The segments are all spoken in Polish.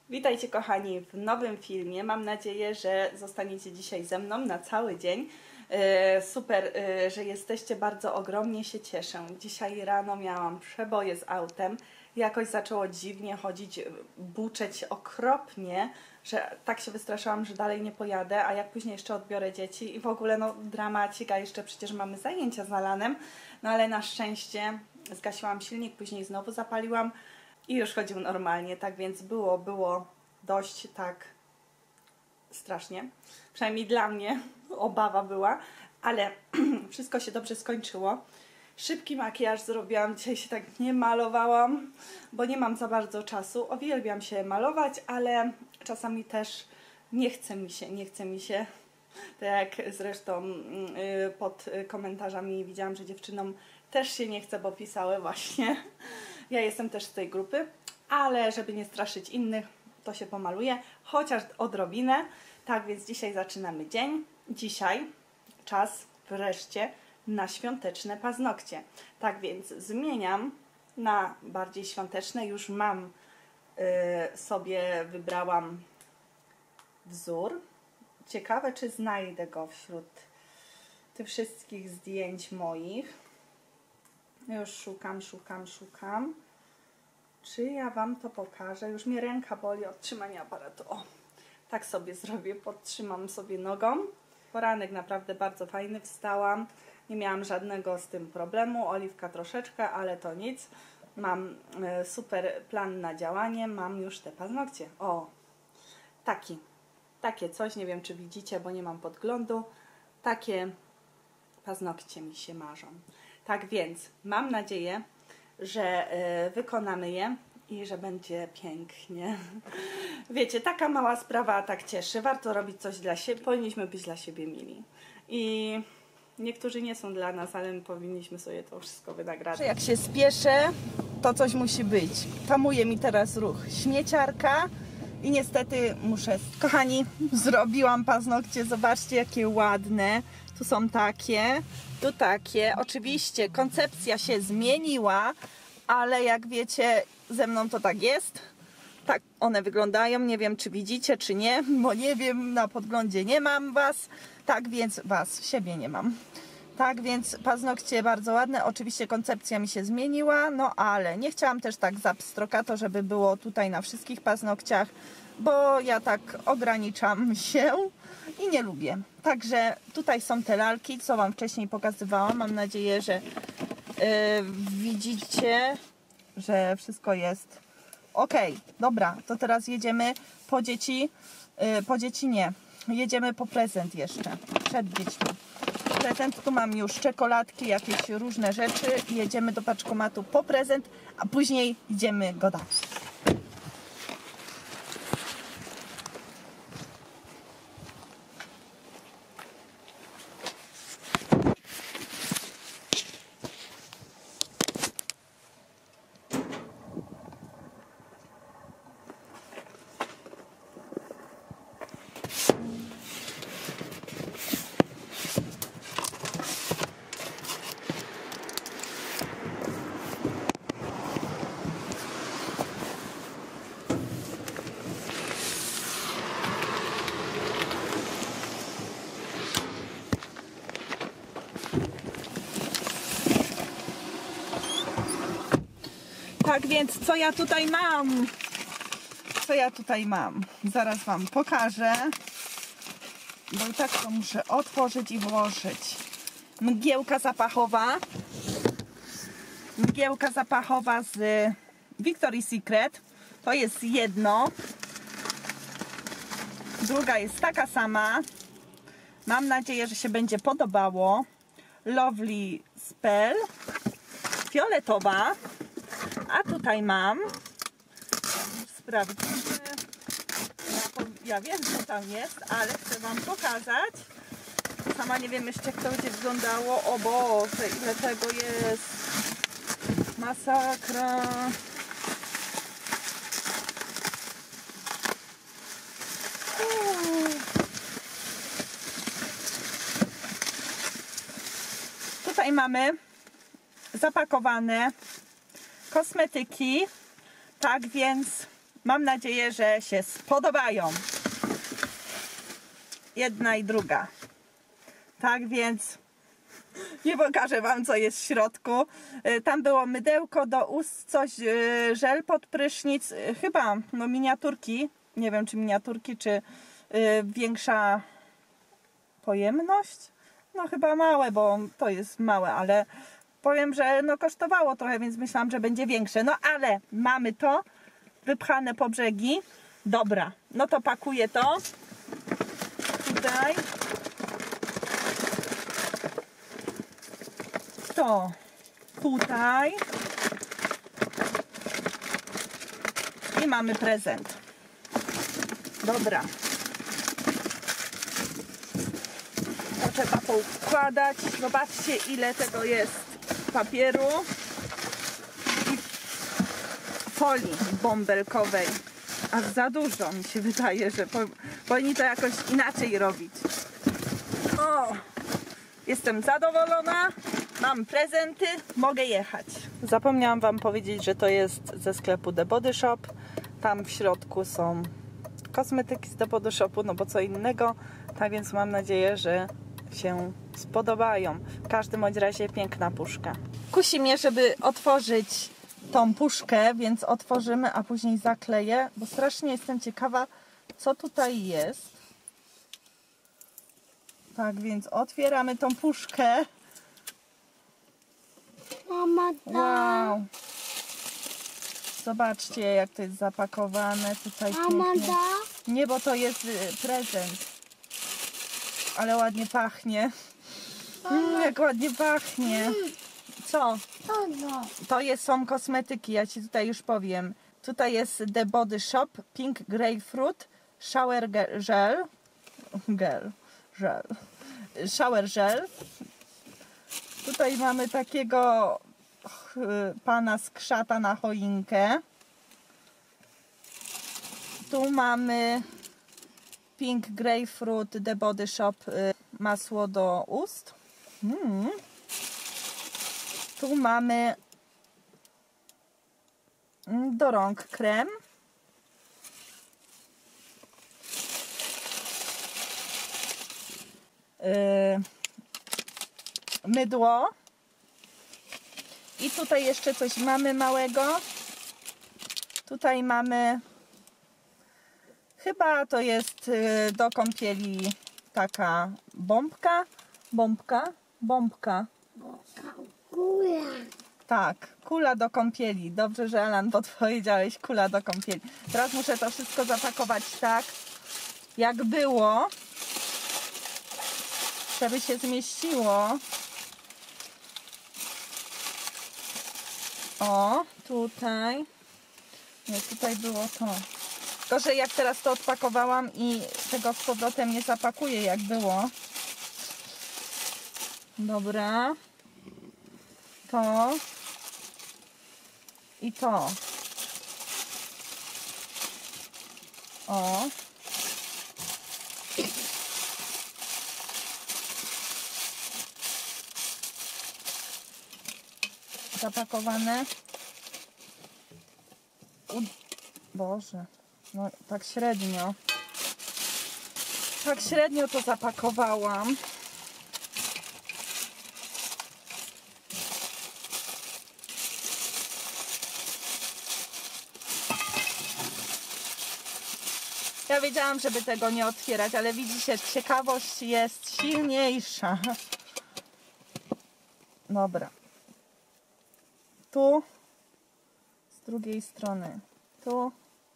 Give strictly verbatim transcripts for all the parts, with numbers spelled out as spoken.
Witajcie kochani w nowym filmie. Mam nadzieję, że zostaniecie dzisiaj ze mną na cały dzień. Super, że jesteście, bardzo ogromnie się cieszę. Dzisiaj rano miałam przeboje z autem. Jakoś zaczęło dziwnie chodzić, buczeć okropnie, że tak się wystraszyłam, że dalej nie pojadę, a jak później jeszcze odbiorę dzieci i w ogóle no dramacik, a jeszcze przecież mamy zajęcia z Alanem, no ale na szczęście zgasiłam silnik, później znowu zapaliłam i już chodził normalnie, tak więc było, było dość tak strasznie, przynajmniej dla mnie obawa była, ale wszystko się dobrze skończyło. Szybki makijaż zrobiłam, dzisiaj się tak nie malowałam, bo nie mam za bardzo czasu. Uwielbiam się malować, ale czasami też nie chce mi się, nie chce mi się. Tak jak zresztą pod komentarzami widziałam, że dziewczynom też się nie chce, bo pisały właśnie. Ja jestem też z tej grupy, ale żeby nie straszyć innych, to się pomaluję, chociaż odrobinę. Tak więc dzisiaj zaczynamy dzień. Dzisiaj czas wreszcie na świąteczne paznokcie. Tak więc zmieniam na bardziej świąteczne. Już mam yy, sobie, wybrałam wzór. Ciekawe, czy znajdę go wśród tych wszystkich zdjęć moich. Już szukam, szukam, szukam. Czy ja Wam to pokażę? Już mnie ręka boli od trzymania aparatu. O, tak sobie zrobię, podtrzymam sobie nogą. Poranek naprawdę bardzo fajny, wstałam. Nie miałam żadnego z tym problemu. Oliwka troszeczkę, ale to nic. Mam super plan na działanie. Mam już te paznokcie. O, taki. Takie coś, nie wiem czy widzicie, bo nie mam podglądu. Takie paznokcie mi się marzą. Tak więc mam nadzieję, że wykonamy je i że będzie pięknie. Wiecie, taka mała sprawa, a tak cieszy. Warto robić coś dla siebie. Powinniśmy być dla siebie mili. I niektórzy nie są dla nas, ale my powinniśmy sobie to wszystko wynagradzać. Jak się spieszę, to coś musi być. Tamuje mi teraz ruch śmieciarka i niestety muszę... Kochani, zrobiłam paznokcie. Zobaczcie, jakie ładne. Tu są takie, tu takie. Oczywiście koncepcja się zmieniła, ale jak wiecie, ze mną to tak jest. Tak one wyglądają. Nie wiem, czy widzicie, czy nie, bo nie wiem, na podglądzie nie mam Was. Tak więc Was, siebie nie mam. Tak więc paznokcie bardzo ładne. Oczywiście koncepcja mi się zmieniła, no ale nie chciałam też tak zapstrokato, żeby było tutaj na wszystkich paznokciach, bo ja tak ograniczam się i nie lubię. Także tutaj są te lalki, co Wam wcześniej pokazywałam. Mam nadzieję, że yy, widzicie, że wszystko jest ok. Dobra, to teraz jedziemy po dzieci. Yy, po dzieci nie. Jedziemy po prezent jeszcze. Przed dziećmi. Prezent, tu mam już czekoladki, jakieś różne rzeczy. Jedziemy do paczkomatu po prezent, a później idziemy go dać. Tak więc co ja tutaj mam? Co ja tutaj mam? Zaraz Wam pokażę. Bo i tak to muszę otworzyć i włożyć. Mgiełka zapachowa. Mgiełka zapachowa z Victoria's Secret. To jest jedno. Druga jest taka sama. Mam nadzieję, że się będzie podobało. Lovely Spell. Fioletowa. A tutaj mam, sprawdzimy, ja wiem, co tam jest, ale chcę Wam pokazać. Sama nie wiem jeszcze, jak to będzie wyglądało. O Boże, ile tego jest. Masakra. Uuu. Tutaj mamy zapakowane kosmetyki, tak więc Mam nadzieję, że się spodobają. Jedna i druga. Tak więc nie pokażę wam, co jest w środku. Tam było mydełko do ust, coś, żel pod prysznic, chyba no miniaturki. Nie wiem, czy miniaturki, czy większa pojemność. No chyba małe, bo to jest małe, ale powiem, że no kosztowało trochę, więc myślałam, że będzie większe. No ale mamy to wypchane po brzegi. Dobra, no to pakuję to tutaj. To tutaj. I mamy prezent. Dobra. To trzeba poukładać. Zobaczcie, ile tego jest papieru i folii bąbelkowej. Aż za dużo mi się wydaje, że po, powinni to jakoś inaczej robić. O! Jestem zadowolona. Mam prezenty, mogę jechać. Zapomniałam wam powiedzieć, że to jest ze sklepu The Body Shop. Tam w środku są kosmetyki z The Body Shopu, no bo co innego. Tak więc mam nadzieję, że się spodobają. W każdym bądź razie piękna puszka. Kusi mnie, żeby otworzyć tą puszkę, więc otworzymy, a później zakleję, bo strasznie jestem ciekawa, co tutaj jest. Tak więc otwieramy tą puszkę. Mama da. Wow. Zobaczcie, jak to jest zapakowane tutaj Mama pięknie. da. Nie, bo to jest y, prezent. Ale ładnie pachnie. Mm, jak ładnie pachnie. Co? To no. To jest, są kosmetyki, ja ci tutaj już powiem. Tutaj jest The Body Shop Pink Grapefruit Shower Gel. Gel. Gel. Shower Gel. Tutaj mamy takiego pana z krzata na choinkę. Tu mamy Pink Grapefruit The Body Shop masło do ust. Mm. Tu mamy do rąk krem. Yy, mydło. I tutaj jeszcze coś mamy małego. Tutaj mamy, chyba to jest yy, do kąpieli taka bombka. Bombka? Bombka. Kula. Tak, kula do kąpieli. Dobrze, że Alan podpowiedziałeś, kula do kąpieli. Teraz muszę to wszystko zapakować tak, jak było, żeby się zmieściło. O, tutaj. Nie, tutaj było to. Tylko, że jak teraz to odpakowałam i tego z powrotem nie zapakuję, jak było. Dobra. To. I to. O. Zapakowane. U... Boże. No tak średnio. Tak średnio to zapakowałam. Ja wiedziałam, żeby tego nie otwierać, ale widzicie, ciekawość jest silniejsza. Dobra. Tu. Z drugiej strony. Tu.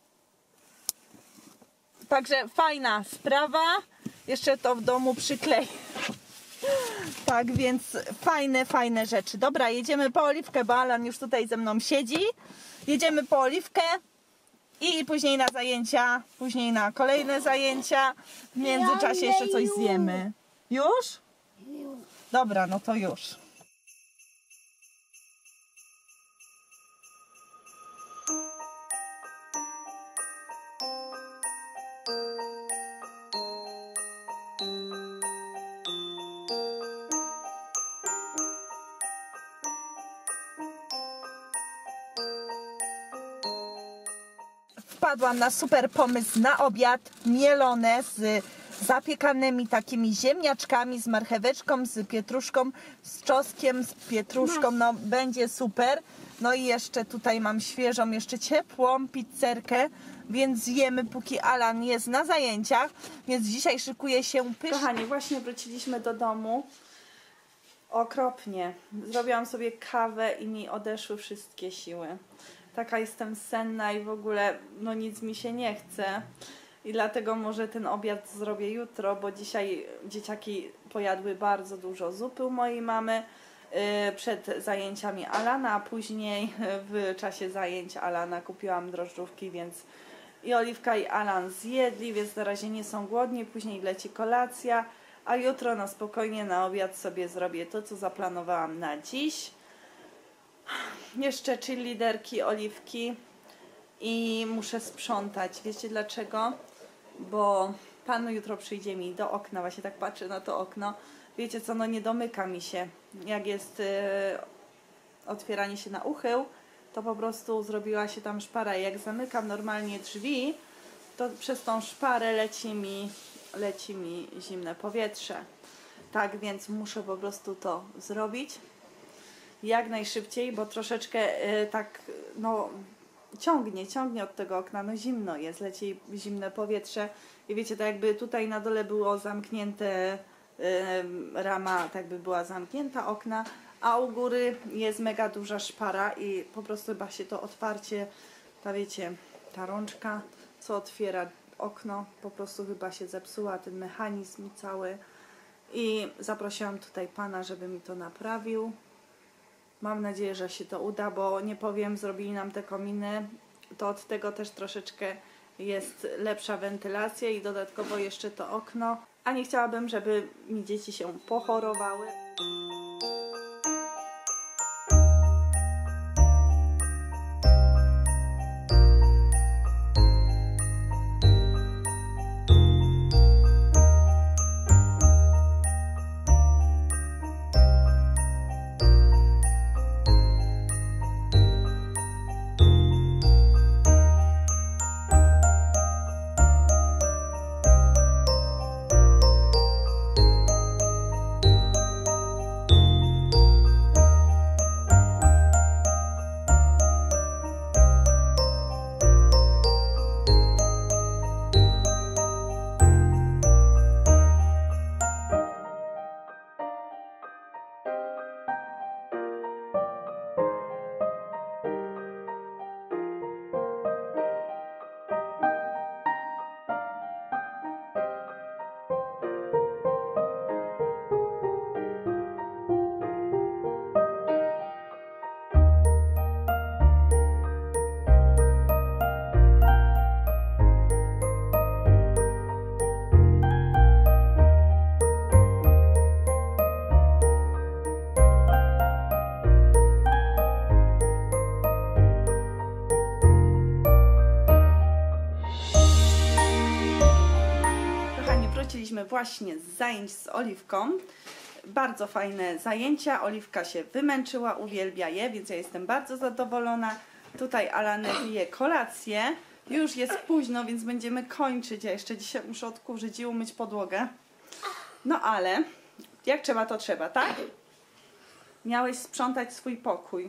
Także fajna sprawa. Jeszcze to w domu przykleję. Tak więc fajne, fajne rzeczy. Dobra, jedziemy po oliwkę, bo Alan już tutaj ze mną siedzi. Jedziemy po oliwkę. I później na zajęcia, później na kolejne zajęcia. W międzyczasie jeszcze coś zjemy. Już? Dobra, no to już. wpadłam na super pomysł na obiad, mielone z zapiekanymi takimi ziemniaczkami, z marcheweczką, z pietruszką, z czosnkiem, z pietruszką, no będzie super. No i jeszcze tutaj mam świeżą, jeszcze ciepłą pizzerkę, więc zjemy, póki Alan jest na zajęciach, więc dzisiaj szykuje się pysznie. Kochani, właśnie wróciliśmy do domu. Okropnie. Zrobiłam sobie kawę i mi odeszły wszystkie siły. Taka jestem senna i w ogóle no nic mi się nie chce. I dlatego może ten obiad zrobię jutro, bo dzisiaj dzieciaki pojadły bardzo dużo zupy u mojej mamy yy, przed zajęciami Alana, a później w czasie zajęć Alana kupiłam drożdżówki, więc i Oliwka i Alan zjedli, więc na razie nie są głodni, później leci kolacja, a jutro na spokojnie na obiad sobie zrobię to, co zaplanowałam na dziś. Jeszcze cheerleaderki, Oliwki i muszę sprzątać. Wiecie dlaczego? Bo pan jutro przyjdzie mi do okna, właśnie tak patrzę na to okno. Wiecie co, no nie domyka mi się. Jak jest yy, otwieranie się na uchył, to po prostu zrobiła się tam szpara. Jak zamykam normalnie drzwi, to przez tą szparę leci mi, leci mi zimne powietrze. Tak więc muszę po prostu to zrobić jak najszybciej, bo troszeczkę yy, tak no ciągnie, ciągnie od tego okna, no zimno jest, leci zimne powietrze i wiecie, tak jakby tutaj na dole było zamknięte, yy, rama tak by była zamknięta, okna, a u góry jest mega duża szpara i po prostu chyba się to otwarcie, ta wiecie, ta rączka, co otwiera okno, po prostu chyba się zepsuła, ten mechanizm cały i zaprosiłam tutaj pana, żeby mi to naprawił. Mam nadzieję, że się to uda, bo nie powiem, zrobili nam te kominy, to od tego też troszeczkę jest lepsza wentylacja i dodatkowo jeszcze to okno, a nie chciałabym, żeby mi dzieci się pochorowały. Wróciliśmy właśnie z zajęć z Oliwką. Bardzo fajne zajęcia. Oliwka się wymęczyła, uwielbia je, więc ja jestem bardzo zadowolona. Tutaj Alanek je kolację. Już jest późno, więc będziemy kończyć. Ja jeszcze dzisiaj muszę odkurzyć i umyć podłogę. No ale jak trzeba, to trzeba, tak? Miałeś sprzątać swój pokój.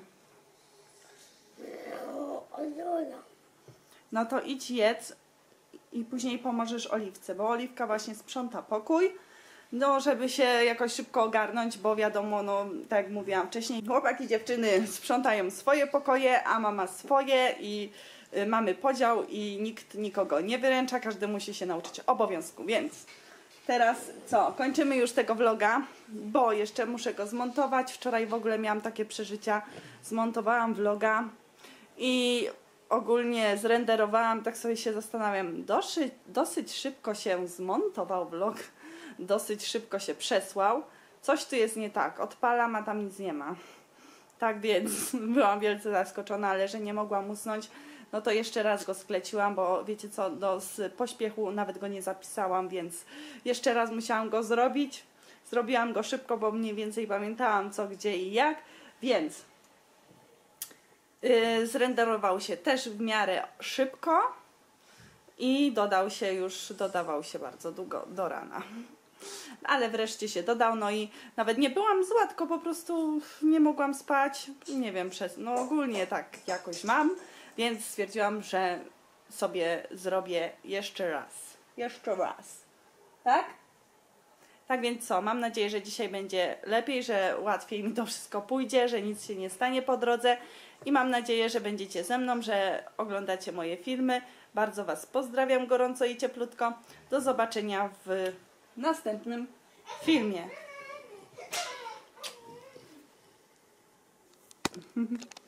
No to idź jedz i później pomożesz Oliwce, bo Oliwka właśnie sprząta pokój, no żeby się jakoś szybko ogarnąć, bo wiadomo, no tak jak mówiłam wcześniej, chłopaki, dziewczyny sprzątają swoje pokoje, a mama swoje i y, mamy podział i nikt nikogo nie wyręcza, każdy musi się nauczyć obowiązku, więc teraz co, kończymy już tego vloga, bo jeszcze muszę go zmontować. Wczoraj w ogóle miałam takie przeżycia, zmontowałam vloga i ogólnie zrenderowałam, tak sobie się zastanawiam, dosyć, dosyć szybko się zmontował vlog, dosyć szybko się przesłał. Coś tu jest nie tak, odpalam, a tam nic nie ma. Tak więc byłam wielce zaskoczona, ale że nie mogłam usnąć, no to jeszcze raz go skleciłam, bo wiecie co, do, z pośpiechu nawet go nie zapisałam, więc jeszcze raz musiałam go zrobić. Zrobiłam go szybko, bo mniej więcej pamiętałam co, gdzie i jak, więc Yy, zrenderował się też w miarę szybko i dodał się już, dodawał się bardzo długo do rana. Ale wreszcie się dodał, no i nawet nie byłam zła, tylko po prostu nie mogłam spać, nie wiem, przez, no ogólnie tak jakoś mam, więc stwierdziłam, że sobie zrobię jeszcze raz, jeszcze raz, tak? Tak więc co, mam nadzieję, że dzisiaj będzie lepiej, że łatwiej mi to wszystko pójdzie, że nic się nie stanie po drodze i mam nadzieję, że będziecie ze mną, że oglądacie moje filmy. Bardzo Was pozdrawiam gorąco i cieplutko. Do zobaczenia w następnym filmie.